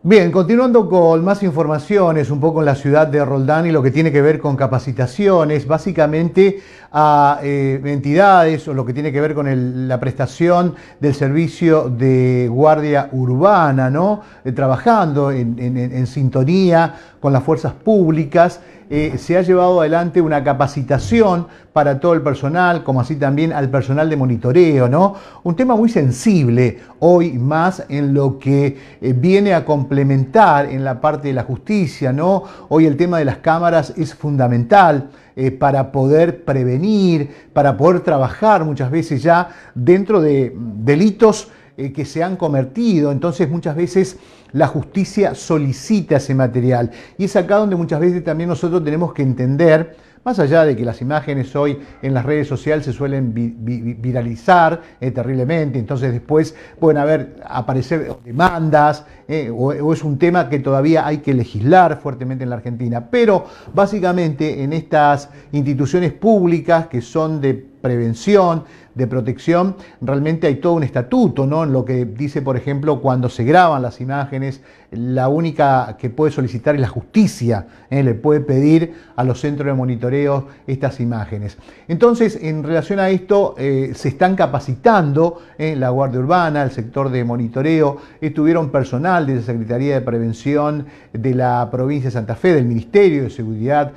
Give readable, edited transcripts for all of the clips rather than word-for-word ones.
Bien, continuando con más informaciones un poco en la ciudad de Roldán y lo que tiene que ver con capacitaciones, básicamente a entidades o lo que tiene que ver con la prestación del servicio de guardia urbana, ¿no? Trabajando en sintonía con las fuerzas públicas. Se ha llevado adelante una capacitación para todo el personal, como así también al personal de monitoreo, ¿no? Un tema muy sensible hoy más en lo que viene a complementar en la parte de la justicia, ¿no? Hoy el tema de las cámaras es fundamental para poder prevenir, para poder trabajar muchas veces ya dentro de delitos que se han cometido. Entonces muchas veces la justicia solicita ese material y es acá donde muchas veces también nosotros tenemos que entender, más allá de que las imágenes hoy en las redes sociales se suelen viralizar terriblemente, entonces después pueden aparecer demandas o es un tema que todavía hay que legislar fuertemente en la Argentina, pero básicamente en estas instituciones públicas que son de prevención, de protección, realmente hay todo un estatuto, ¿no? En lo que dice, por ejemplo, cuando se graban las imágenes, la única que puede solicitar es la justicia, le puede pedir a los centros de monitoreo estas imágenes. Entonces, en relación a esto, se están capacitando la Guardia Urbana, el sector de monitoreo, estuvieron personal de la Secretaría de Prevención de la provincia de Santa Fe, del Ministerio de Seguridad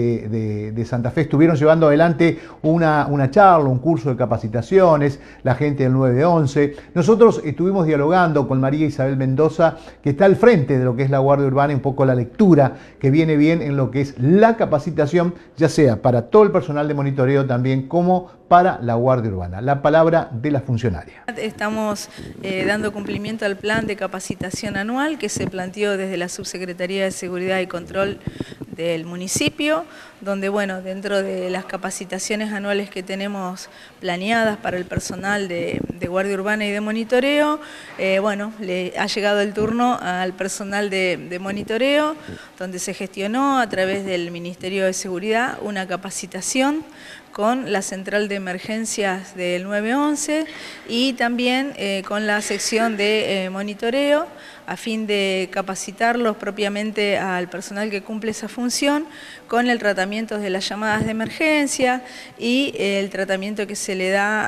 de Santa Fe, estuvieron llevando adelante una charla, un curso de capacitaciones, la gente del 911. Nosotros estuvimos dialogando con María Isabel Mendoza, que está al frente de lo que es la Guardia Urbana, y un poco la lectura que viene bien en lo que es la capacitación, ya sea para todo el personal de monitoreo también como para la Guardia Urbana. La palabra de la funcionaria. Estamos dando cumplimiento al plan de capacitación anual que se planteó desde la Subsecretaría de Seguridad y Control del municipio, donde, bueno, dentro de las capacitaciones anuales que tenemos planeadas para el personal de Guardia Urbana y de monitoreo, bueno, le ha llegado el turno al personal de monitoreo, donde se gestionó a través del Ministerio de Seguridad una capacitación con la central de emergencias del 911 y también con la sección de monitoreo, a fin de capacitarlos propiamente al personal que cumple esa función con el tratamiento de las llamadas de emergencia y el tratamiento que se le da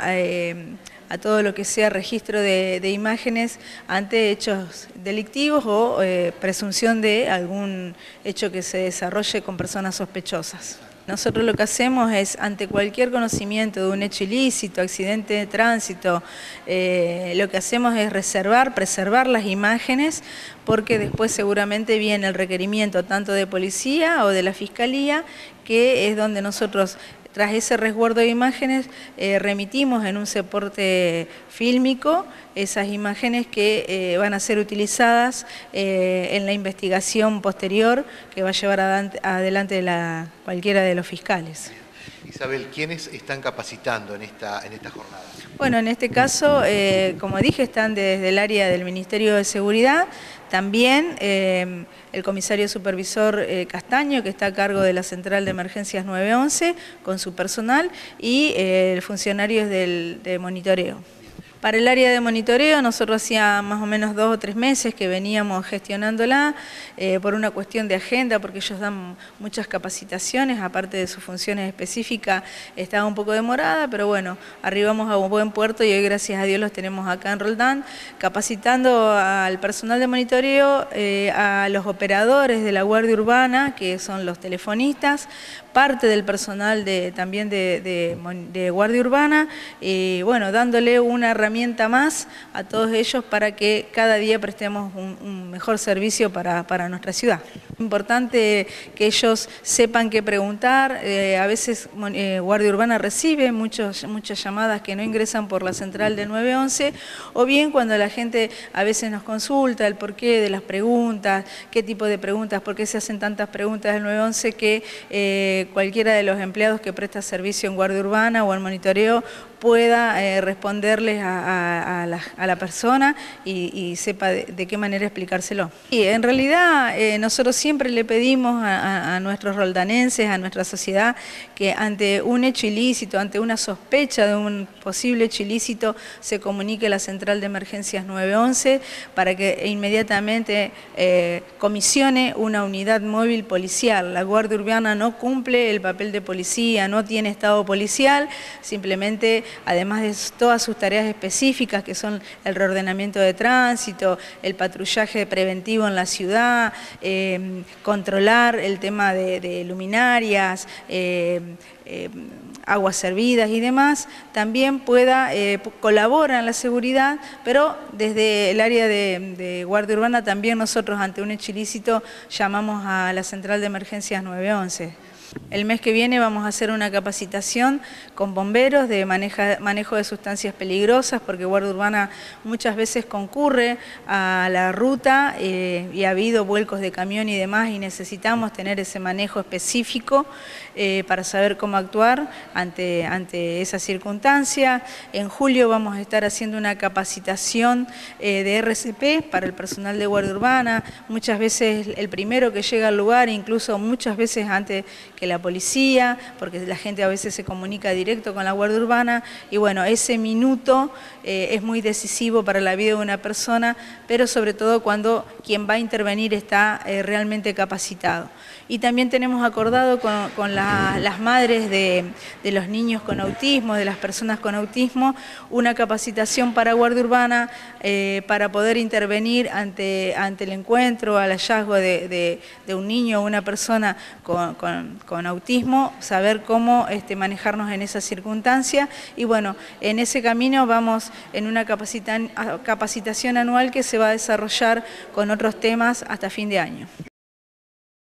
a todo lo que sea registro de imágenes ante hechos delictivos o presunción de algún hecho que se desarrolle con personas sospechosas. Nosotros lo que hacemos es, ante cualquier conocimiento de un hecho ilícito, accidente de tránsito, lo que hacemos es preservar las imágenes, porque después seguramente viene el requerimiento tanto de policía o de la fiscalía, que es donde nosotros, tras ese resguardo de imágenes, remitimos en un soporte fílmico esas imágenes que van a ser utilizadas en la investigación posterior que va a llevar adelante cualquiera de los fiscales. Isabel, ¿quiénes están capacitando en esta jornada? Bueno, en este caso, como dije, están desde el área del Ministerio de Seguridad, también el comisario supervisor Castaño, que está a cargo de la Central de Emergencias 911, con su personal, y funcionarios de monitoreo. Para el área de monitoreo, nosotros hacía más o menos 2 o 3 meses que veníamos gestionándola por una cuestión de agenda, porque ellos dan muchas capacitaciones, aparte de sus funciones específicas, estaba un poco demorada, pero bueno, arribamos a un buen puerto y hoy, gracias a Dios, los tenemos acá en Roldán, capacitando al personal de monitoreo, a los operadores de la Guardia Urbana, que son los telefonistas, parte del personal también de Guardia Urbana, y bueno, dándole una herramienta más a todos ellos para que cada día prestemos un mejor servicio para nuestra ciudad. Es importante que ellos sepan qué preguntar. A veces Guardia Urbana recibe muchas llamadas que no ingresan por la central del 911, o bien cuando la gente a veces nos consulta el porqué de las preguntas, qué tipo de preguntas, por qué se hacen tantas preguntas del 911, que cualquiera de los empleados que presta servicio en Guardia Urbana o en monitoreo pueda responderles a la persona y sepa de qué manera explicárselo. Y en realidad nosotros siempre le pedimos a nuestros roldanenses, a nuestra sociedad, que ante un hecho ilícito, ante una sospecha de un posible hecho ilícito, se comunique a la Central de Emergencias 911 para que inmediatamente comisione una unidad móvil policial. La Guardia Urbana no cumple el papel de policía, no tiene estado policial, simplemente, además de todas sus tareas específicas, que son el reordenamiento de tránsito, el patrullaje preventivo en la ciudad, controlar el tema de luminarias, aguas servidas y demás, también pueda colaborar en la seguridad, pero desde el área de Guardia Urbana también nosotros ante un hecho ilícito llamamos a la Central de Emergencias 911. El mes que viene vamos a hacer una capacitación con bomberos de manejo de sustancias peligrosas, porque Guardia Urbana muchas veces concurre a la ruta y ha habido vuelcos de camión y demás, y necesitamos tener ese manejo específico para saber cómo actuar ante esa circunstancia. En julio vamos a estar haciendo una capacitación de RCP para el personal de Guardia Urbana, muchas veces el primero que llega al lugar, incluso muchas veces antes que la policía, porque la gente a veces se comunica directo con la Guardia Urbana, y bueno, ese minuto es muy decisivo para la vida de una persona, pero sobre todo cuando quien va a intervenir está realmente capacitado. Y también tenemos acordado con las madres de los niños con autismo, de las personas con autismo, una capacitación para Guardia Urbana para poder intervenir ante el encuentro, al hallazgo de un niño o una persona con autismo, saber cómo manejarnos en esa circunstancia. Y bueno, en ese camino vamos en una capacitación anual que se va a desarrollar con otros temas hasta fin de año.